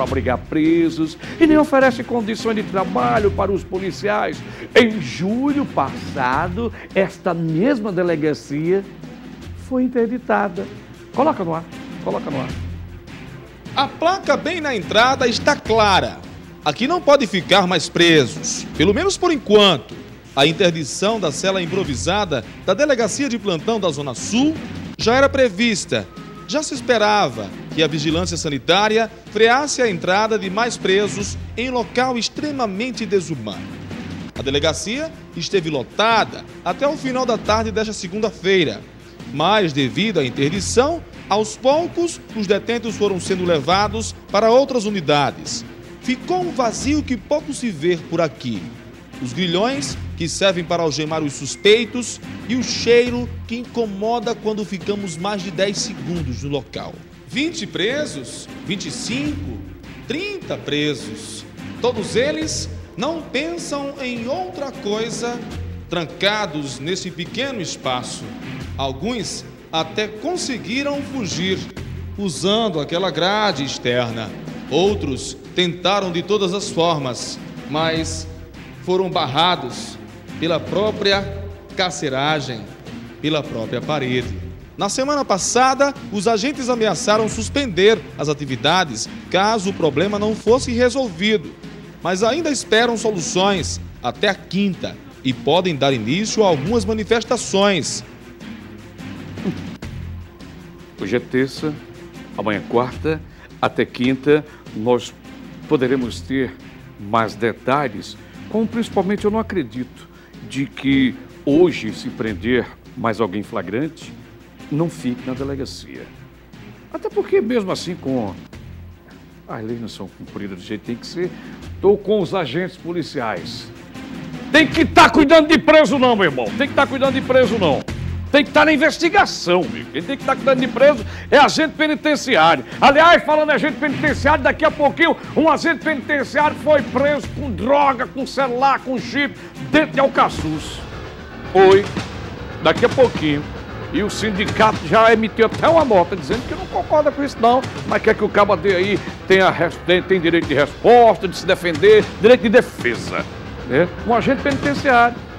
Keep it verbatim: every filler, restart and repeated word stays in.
para abrigar presos e nem oferece condições de trabalho para os policiais. Em julho passado, esta mesma delegacia foi interditada. Coloca no ar, coloca no ar. A placa bem na entrada está clara. Aqui não pode ficar mais presos, pelo menos por enquanto. A interdição da cela improvisada da Delegacia de Plantão da Zona Sul já era prevista. Já se esperava que a vigilância sanitária freasse a entrada de mais presos em local extremamente desumano. A delegacia esteve lotada até o final da tarde desta segunda-feira, mas devido à interdição, aos poucos os detentos foram sendo levados para outras unidades. Ficou um vazio que pouco se vê por aqui. Os grilhões que servem para algemar os suspeitos e o cheiro que incomoda quando ficamos mais de dez segundos no local. vinte presos, vinte e cinco, trinta presos. Todos eles não pensam em outra coisa, trancados nesse pequeno espaço. Alguns até conseguiram fugir usando aquela grade externa. Outros tentaram de todas as formas, mas foram barrados pela própria carceragem, pela própria parede. Na semana passada, os agentes ameaçaram suspender as atividades caso o problema não fosse resolvido, mas ainda esperam soluções até a quinta e podem dar início a algumas manifestações. Hoje é terça, amanhã é quarta, até quinta nós poderemos ter mais detalhes, como principalmente eu não acredito de que hoje, se prender mais alguém flagrante, não fique na delegacia. Até porque mesmo assim, com as leis não são cumpridas do jeito que tem que ser, estou com os agentes policiais. Tem que estar cuidando de preso não, meu irmão, tem que estar cuidando de preso não. Tem que estar na investigação, meu. Quem tem que estar cuidando de preso é agente penitenciário. Aliás, falando em agente penitenciário, daqui a pouquinho um agente penitenciário foi preso com droga, com celular, com chip, dentro de Alcaçuz. Oi, daqui a pouquinho. E o sindicato já emitiu até uma nota dizendo que não concorda com isso não, mas quer que o cabo dê aí tenha, tem, tem direito de resposta, de se defender, direito de defesa. Né? Um agente penitenciário.